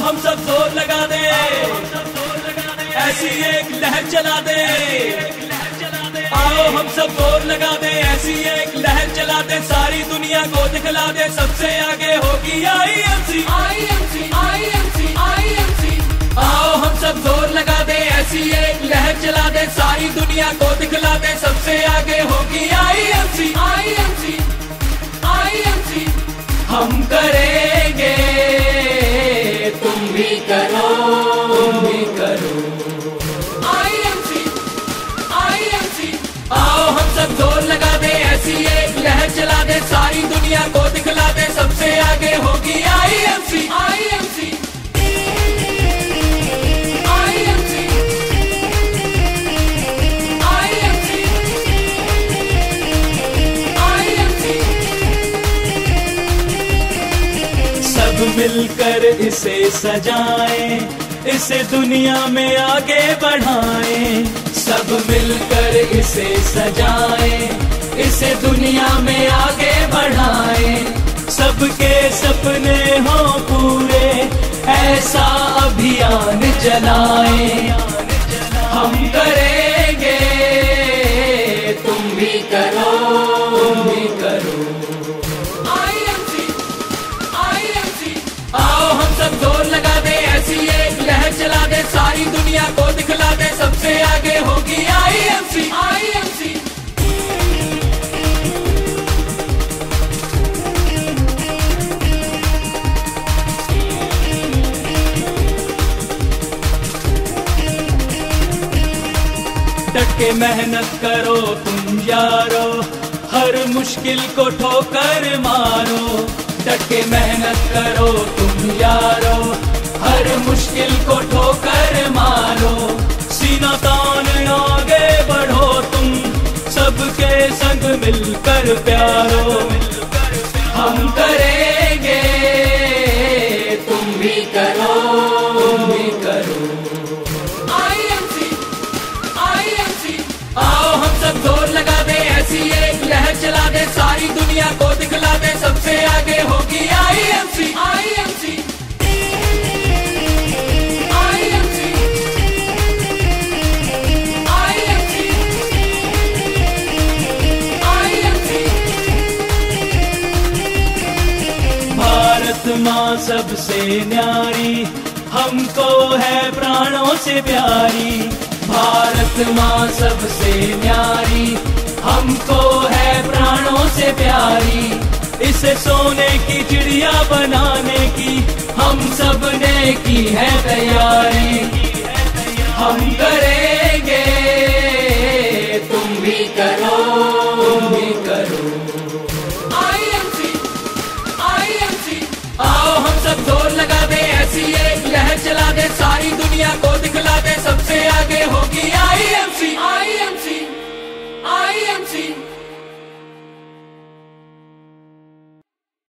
हम सब जोर लगा दे, ऐसी एक लहर चला दे। आओ हम सब जोर लगा दे, ऐसी एक लहर चला दे, सारी दुनिया को दिखला दे, सबसे आगे होगी IMC। आओ हम सब जोर लगा दे, ऐसी एक लहर चला दे, सारी दुनिया को दिखला दे, सबसे आगे होगी IMC। हम करेंगे, तुम भी करो, तुम भी करो। आओ हम सब जोर लगा दे, ऐसी एक लहर चला दे, सारी दुनिया को दिखला दे, सबसे आगे होगी IMC। सब मिलकर इसे सजाएं, इसे दुनिया में आगे बढ़ाएं। सब मिलकर इसे सजाएं, इसे दुनिया में आगे बढ़ाएं। सबके सपने हों पूरे, ऐसा अभियान चलाएं। हम करेंगे, तुम भी करो, तुम भी करो। आओ हम सब जोर लगा दे, ऐसी एक लहर चला दे, सारी दुनिया को दिखला दे, सबसे आगे होगी IMC। डट के मेहनत करो तुम यारो, हर मुश्किल को ठोकर मारो। डट के मेहनत करो तुम यारो, हर मुश्किल को ठोकर मारो। सीना तान आगे बढ़ो तुम, सबके संग मिलकर प्यारो। हम करेंगे, तुम भी करो, तुम भी करो। आओ हम सब जोर लगा दे, ऐसी एक लहर चला दे, सारी दुनिया को दिखला दे, सबसे आगे होगी IMC। भारत माँ सबसे न्यारी, हमको है प्राणों से प्यारी। भारत माँ सबसे न्यारी, हमको है प्राणों से प्यारी। इसे सोने की चिड़िया बनाने की हम सब ने की है तैयारी। हम करें